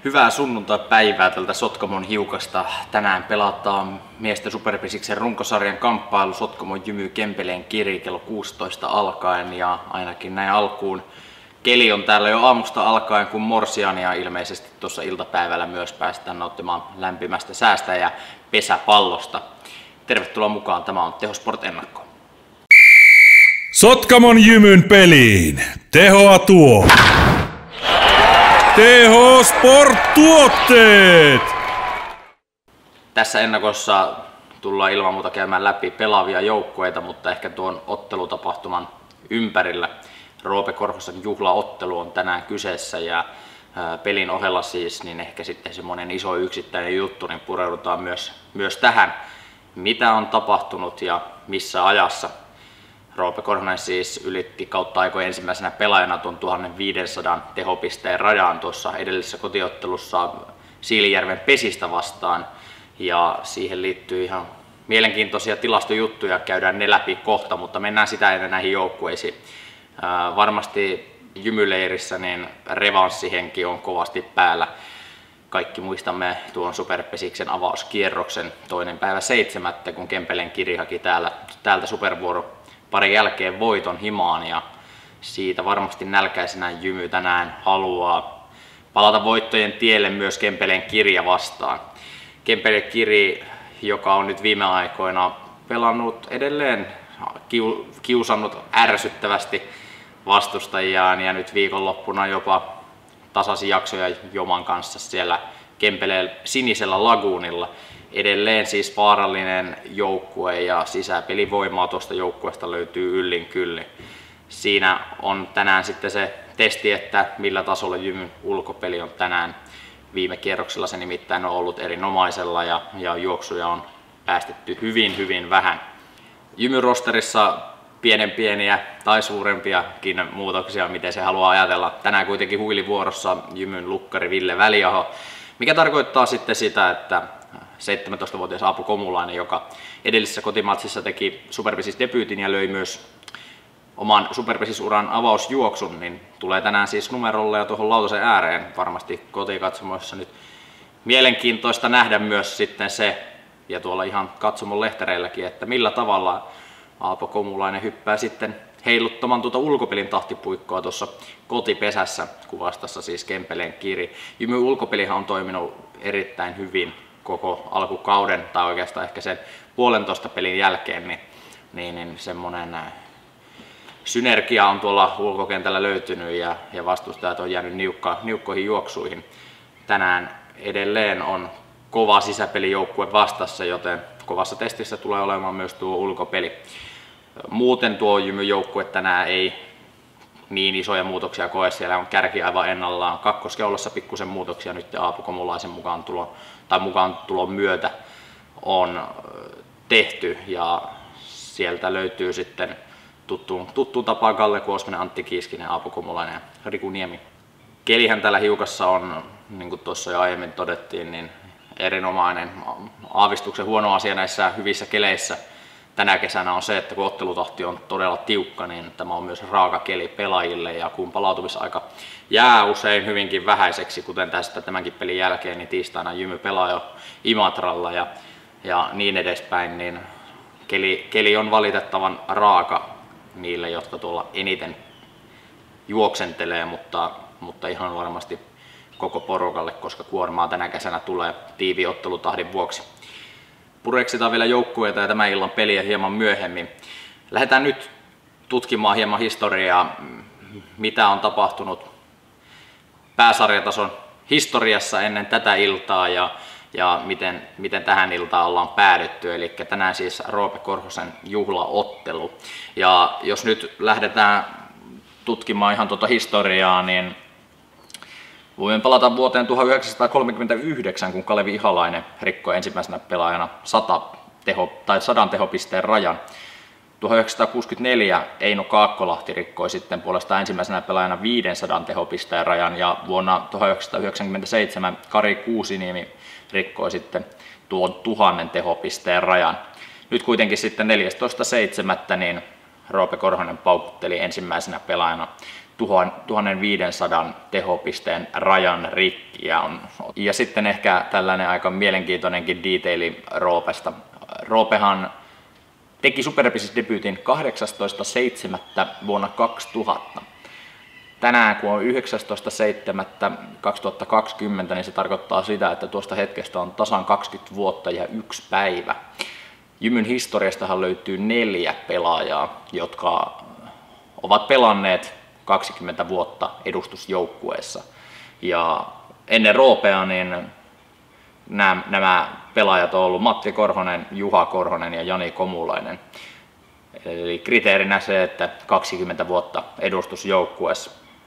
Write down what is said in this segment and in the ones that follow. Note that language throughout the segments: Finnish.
Hyvää sunnuntai-päivää tältä Sotkamon hiukasta. Tänään pelataan miesten superpisiksen runkosarjan kamppailu Sotkamon Jymy Kempeleen Kiri kello 16 alkaen. Ja ainakin näin alkuun keli on täällä jo aamusta alkaen kuin morsiania. Ilmeisesti tuossa iltapäivällä myös päästään nauttimaan lämpimästä säästä ja pesäpallosta. Tervetuloa mukaan, tämä on Tehosport Ennakko. Sotkamon Jymyn peliin. Tehoa tuo. Tehosport-tuotteet! Tässä ennakossa tullaan ilman muuta käymään läpi pelaavia joukkueita, mutta ehkä tuon ottelutapahtuman ympärillä. Roope Korhosen juhlaottelu on tänään kyseessä ja pelin ohella siis, niin ehkä sitten semmoinen iso yksittäinen juttu, niin pureudutaan myös tähän, mitä on tapahtunut ja missä ajassa. Roope Korhonen siis ylitti kautta aikojen ensimmäisenä pelaajana tuon 1500 tehopisteen rajan tuossa edellisessä kotiottelussa Siilijärven Pesistä vastaan. Ja siihen liittyy ihan mielenkiintoisia tilastojuttuja, käydään ne läpi kohta, mutta mennään sitä ennen näihin joukkueisiin. Varmasti Jymyleirissä niin revanssihenki on kovasti päällä. Kaikki muistamme tuon Superpesiksen avauskierroksen 2.7., kun Kempeleen Kiri haki täältä supervuoro parin jälkeen voiton himaan ja siitä varmasti nälkäisenä Jymy tänään haluaa palata voittojen tielle myös Kempeleen Kirja vastaan. Kempeleen Kiri, joka on nyt viime aikoina pelannut edelleen, kiusannut ärsyttävästi vastustajiaan ja nyt viikonloppuna jopa tasasi jaksoja Joman kanssa siellä Kempeleen sinisellä laguunilla. Edelleen siis vaarallinen joukkue ja sisäpelivoimaa tuosta joukkueesta löytyy yllin kyllin. Siinä on tänään sitten se testi, että millä tasolla Jymyn ulkopeli on tänään. Viime kierroksella se nimittäin on ollut erinomaisella ja juoksuja on päästetty hyvin vähän. Jymyn rosterissa pieniä tai suurempiakin muutoksia, miten se haluaa ajatella. Tänään kuitenkin huilivuorossa Jymyn lukkari Ville Väliaho, mikä tarkoittaa sitten sitä, että 17-vuotias Aapo Komulainen, joka edellisessä kotimatsissa teki Superpesis-debyytin ja löi myös oman Superpesis-uran avausjuoksun, niin tulee tänään siis numerolle ja tuohon lautasen ääreen. Varmasti kotikatsomoissa nyt mielenkiintoista nähdä myös sitten se, ja tuolla ihan katsomon lehtereilläkin, että millä tavalla Aapo Komulainen hyppää sitten heiluttamaan tuota ulkopelin tahtipuikkoa tuossa kotipesässä, kuvastassa siis Kempeleen Kiri. Jymyn ulkopelihan on toiminut erittäin hyvin koko alkukauden tai oikeastaan ehkä sen 1,5 pelin jälkeen, niin semmoinen synergia on tuolla ulkokentällä löytynyt ja vastustajat on jäänyt niukkoihin juoksuihin. Tänään edelleen on kova sisäpelijoukkue vastassa, joten kovassa testissä tulee olemaan myös tuo ulkopeli. Muuten tuo Jymyn joukkue tänään ei niin isoja muutoksia koe, siellä on kärki aivan ennallaan. Kakkoskeulassa pikkusen muutoksia nyt Aapo Komulaisen mukaan tulon myötä on tehty ja sieltä löytyy sitten tuttuun tapaan Kalle Kuosmanen, Antti Kiiskinen, Aapo Komulainen ja Riku Niemi. Kelihän täällä hiukassa on, niin kuin tuossa jo aiemmin todettiin, niin erinomainen. Aavistuksen huono asia näissä hyvissä keleissä tänä kesänä on se, että kun ottelutahti on todella tiukka, niin tämä on myös raaka keli pelaajille ja kun palautumisaika jää usein hyvinkin vähäiseksi, kuten tästä tämänkin pelin jälkeen, niin tiistaina Jymy pelaa jo Imatralla ja niin edespäin, niin keli on valitettavan raaka niille, jotka tuolla eniten juoksentelee, mutta ihan varmasti koko porukalle, koska kuormaa tänä kesänä tulee tiiviin ottelutahdin vuoksi. Pureksitaan vielä joukkueita ja tämän illan peliä hieman myöhemmin. Lähdetään nyt tutkimaan hieman historiaa, mitä on tapahtunut pääsarjatason historiassa ennen tätä iltaa ja miten tähän iltaan ollaan päädytty. Eli tänään siis Roope Korhosen juhlaottelu. Ja jos nyt lähdetään tutkimaan ihan tuota historiaa, niin voimme palata vuoteen 1939, kun Kalevi Ihalainen rikkoi ensimmäisenä pelaajana 100 tehopisteen rajan. 1964 Eino Kaakkolahti rikkoi sitten puolestaan ensimmäisenä pelaajana 500 tehopisteen rajan ja vuonna 1997 Kari Kuusiniemi rikkoi sitten tuon 1000 tehopisteen rajan. Nyt kuitenkin sitten 14.7. niin Roope Korhonen paukutteli ensimmäisenä pelaajana 1500 tehopisteen rajan rikki. Ja sitten ehkä tällainen aika mielenkiintoinenkin detaili Roopesta. Roopehan teki Superphysics-debyytin 18.7. vuonna 2000. Tänään kun on 19.7.2020, niin se tarkoittaa sitä, että tuosta hetkestä on tasan 20 vuotta ja 1 päivä. Jymyn historiastahan löytyy 4 pelaajaa, jotka ovat pelanneet 20 vuotta edustusjoukkueessa. Ja ennen Roopea niin nämä pelaajat on ollut Matti Korhonen, Juha Korhonen ja Jani Komulainen. Eli kriteerinä se, että 20 vuotta edustusjoukkueessa.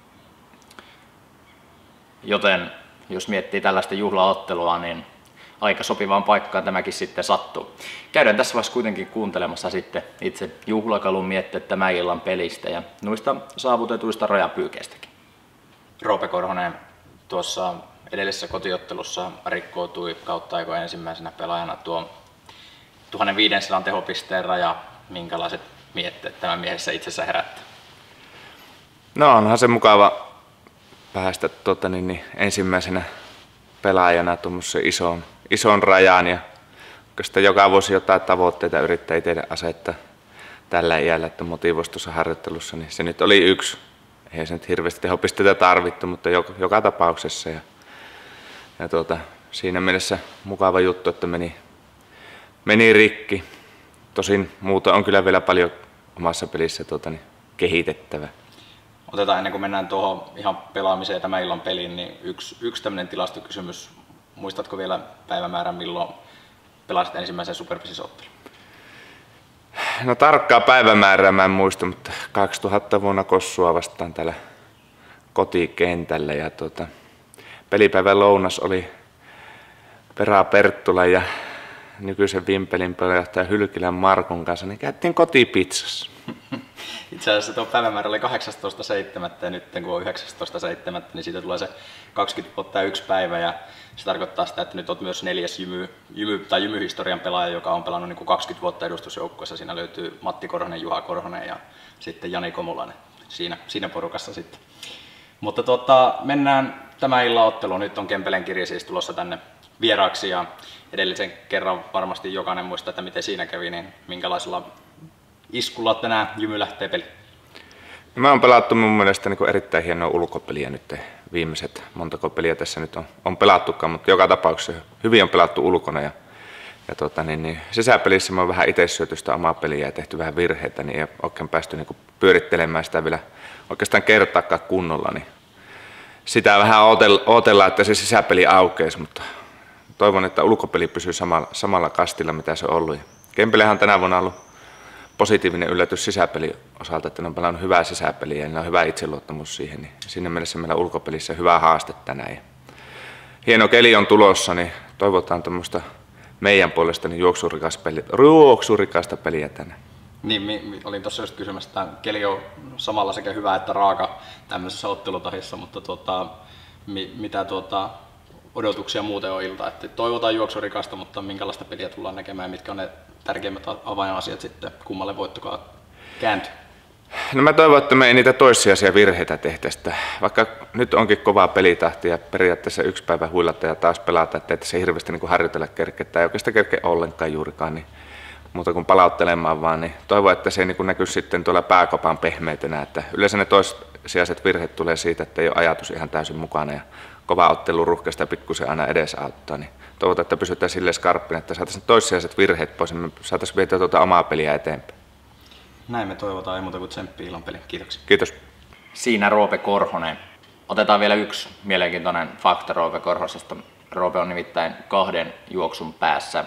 Joten jos miettii tällaista juhlaottelua, niin aika sopivaan paikkaan tämäkin sitten sattuu. Käydään tässä vaiheessa kuitenkin kuuntelemassa sitten itse juhlakalun mietteet tämän illan pelistä ja noista saavutetuista rajapyykkeistäkin. Roope Korhonen tuossa edellisessä kotiottelussa rikkoutui kautta aikojen ensimmäisenä pelaajana tuo 1500 tehopisteen raja. Minkälaiset mietteet tämän miehessä itsessä herättää? No onhan se mukava päästä ensimmäisenä pelaajana tuommoisen ison rajaan ja oikeastaan joka vuosi jotain tavoitteita yrittää itselle asettaa tällä iällä, että motivoisi tuossa harjoittelussa, niin se nyt oli yksi. Ei se nyt hirveästi tehopisteitä tarvittu, mutta joka tapauksessa. Ja siinä mielessä mukava juttu, että meni rikki. Tosin muuta on kyllä vielä paljon omassa pelissä kehitettävä. Otetaan ennen kuin mennään tuohon ihan pelaamiseen ja tämän illan peliin, niin yksi tämmöinen tilastokysymys. Muistatko vielä päivämäärän, milloin pelasit ensimmäisen Superphysics-ottelun? No tarkkaa päivämäärää mä en muista, mutta 2000 vuonna Kossua vastaan täällä kotikentällä. Ja pelipäivän lounas oli Pera Perttula ja nykyisen Vimpelin puheenjohtaja Hylkilän Markon kanssa, niin käytiin kotipizzassa. Itse asiassa tuo päivämäärä oli 18.7. ja nyt kun on 19.7. niin siitä tulee se 20 vuotta ja 1 päivä. Ja se tarkoittaa sitä, että nyt olet myös 4. jymyhistorian pelaaja, joka on pelannut niin kuin 20 vuotta edustusjoukkueessa. Siinä löytyy Matti Korhonen, Juha Korhonen ja sitten Jani Komulainen siinä porukassa sitten. Mutta mennään tämän illan otteluun. Nyt on Kempelen kirja siis tulossa tänne vieraaksi ja edellisen kerran varmasti jokainen muistaa, että miten siinä kävi, niin minkälaisella iskulla tänään Jymy lähtee peliin? Me on pelattu mun mielestä erittäin hienoa ulkopeliä nyt. Viimeiset montako peliä tässä nyt on pelattukaan, mutta joka tapauksessa hyvin on pelattu ulkona. Ja sisäpelissä me on vähän itse syöty sitä omaa peliä ja tehty vähän virheitä, niin ei ole oikein päästy pyörittelemään sitä vielä oikeastaan kertaakaan kunnolla. Niin sitä vähän odotellaan, että se sisäpeli aukeisi, mutta toivon, että ulkopeli pysyy samalla kastilla, mitä se on ollut. Ja Kempelehän on tänä vuonna ollut positiivinen yllätys sisäpelin osalta, että ne on pelannut hyvää sisäpeliä ja ne on hyvä itseluottamus siihen. Niin siinä mielessä meillä on ulkopelissä hyvä haaste tänään. Ja hieno keli on tulossa, niin toivotaan tuommoista meidän puolesta niin juoksurikasta peliä tänään. Niin, olin tuossa just kysymässä, että keli on samalla sekä hyvä että raaka tämmöisessä ottelutahissa, mutta mitä odotuksia muuten on ilta? Että toivotaan juoksurikasta, mutta minkälaista peliä tullaan näkemään ja mitkä on ne tärkeimmät avainasiat sitten, kummalle voittokaan kääntyy? No mä toivon, että me ei niitä toissijaisia virheitä tehtäisi. Vaikka nyt onkin kovaa pelitahti ja periaatteessa 1 päivä huilata ja taas pelata, että ei se hirveästi harjoitella kerkeä tai ei oikeastaan kerkeä ollenkaan juurikaan, niin muuta kuin palauttelemaan vaan, niin toivon, että se ei näkyy sitten tuolla pääkopan pehmeytenä, että yleensä ne toissijaiset virheet tulee siitä, että ei ole ajatus ihan täysin mukana ja kova ottelu ruuhkasta pikkusen aina edesauttaa, niin toivotaan, että pysytään silleen skarppina, että saataisiin toissijaiset virheet pois, niin me saataisiin vietyä omaa peliä eteenpäin. Näin me toivotaan, ei muuta kuin tsemppiä illan peliin. Kiitoksia. Kiitos. Siinä Roope Korhonen. Otetaan vielä yksi mielenkiintoinen fakta Roope Korhosesta. Roope on nimittäin 2 juoksun päässä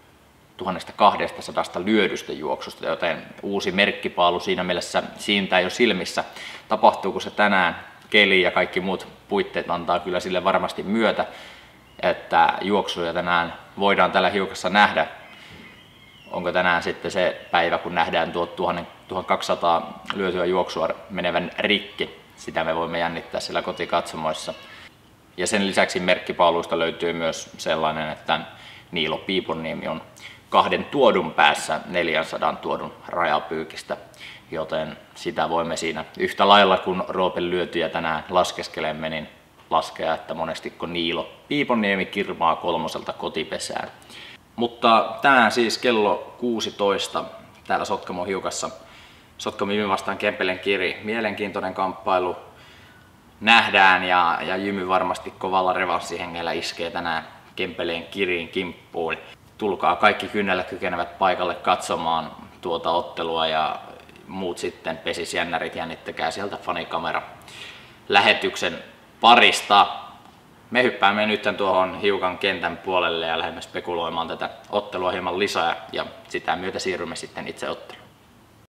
1200 lyödystä juoksusta, joten uusi merkkipaalu siinä mielessä siintää jo silmissä. Tapahtuuko se tänään? Keli ja kaikki muut puitteet antaa kyllä sille varmasti myötä, että juoksuja tänään voidaan tällä hiukassa nähdä. Onko tänään sitten se päivä, kun nähdään tuo 1200 lyötyä juoksua menevän rikki? Sitä me voimme jännittää siellä kotikatsomoissa. Ja sen lisäksi merkkipaaluista löytyy myös sellainen, että Niilo Piiponniemi on 2 tuodun päässä 400 tuodun rajapyykistä. joten sitä voimme siinä yhtä lailla kun Roopen lyötyjä tänään laskeskelemme, niin laskea, että monestiko Niilo Piiponniemi kirmaa 3 kotipesään. Mutta tänään siis kello 16 täällä Sotkamo Hiukassa. Sotkamo Jymy vastaan Kempelen Kiri. Mielenkiintoinen kamppailu nähdään ja Jymy varmasti kovalla revanssihengellä iskee tänään Kempeleen Kiriin kimppuun. Tulkaa kaikki kynnellä kykenevät paikalle katsomaan tuota ottelua ja muut sitten pesisjännärit jännittäkää sieltä fanikamera lähetyksen parista. Me hyppäämme nyt tuohon Hiukan kentän puolelle ja lähdemme spekuloimaan tätä ottelua hieman lisää ja sitä myötä siirrymme sitten itse otteluun.